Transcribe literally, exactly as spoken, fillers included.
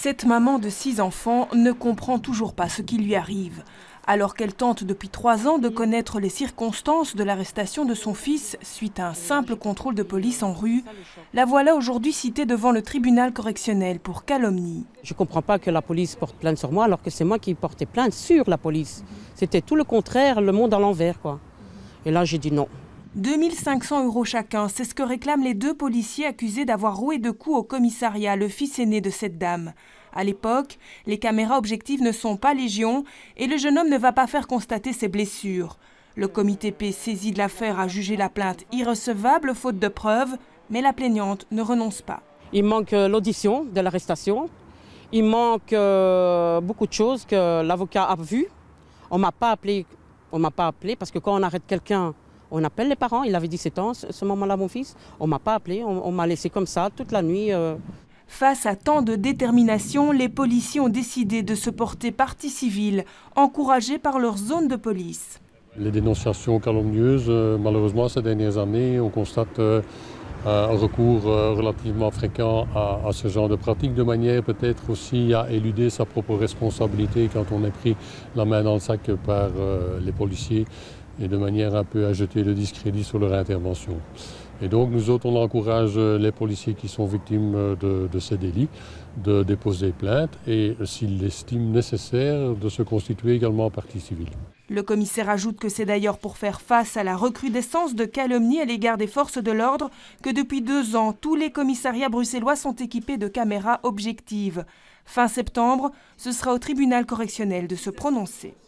Cette maman de six enfants ne comprend toujours pas ce qui lui arrive. Alors qu'elle tente depuis trois ans de connaître les circonstances de l'arrestation de son fils suite à un simple contrôle de police en rue, la voilà aujourd'hui citée devant le tribunal correctionnel pour calomnie. Je ne comprends pas que la police porte plainte sur moi alors que c'est moi qui portais plainte sur la police. C'était tout le contraire, le monde à l'envers, quoi. Et là, j'ai dit non. deux mille cinq cents euros chacun, c'est ce que réclament les deux policiers accusés d'avoir roué de coups au commissariat le fils aîné de cette dame. À l'époque, les caméras objectives ne sont pas légion et le jeune homme ne va pas faire constater ses blessures. Le comité P saisi de l'affaire a jugé la plainte irrecevable faute de preuves, mais la plaignante ne renonce pas. Il manque l'audition de l'arrestation, il manque euh, beaucoup de choses que l'avocat a vues. On ne m'a pas appelé, on m'a pas appelé parce que quand on arrête quelqu'un, on appelle les parents. Il avait dix-sept ans, ce moment-là, mon fils. On ne m'a pas appelé, on, on m'a laissé comme ça toute la nuit. Euh... Face à tant de détermination, les policiers ont décidé de se porter partie civile, encouragés par leur zone de police. Les dénonciations calomnieuses, euh, malheureusement, ces dernières années, on constate euh, un recours euh, relativement fréquent à, à ce genre de pratique, de manière peut-être aussi à éluder sa propre responsabilité quand on est pris la main dans le sac par euh, les policiers et de manière un peu à jeter le discrédit sur leur intervention. Et donc nous autres, on encourage les policiers qui sont victimes de, de ces délits de déposer plainte et, s'ils l'estiment nécessaire, de se constituer également partie civile. Le commissaire ajoute que c'est d'ailleurs pour faire face à la recrudescence de calomnies à l'égard des forces de l'ordre que depuis deux ans, tous les commissariats bruxellois sont équipés de caméras objectives. Fin septembre, ce sera au tribunal correctionnel de se prononcer.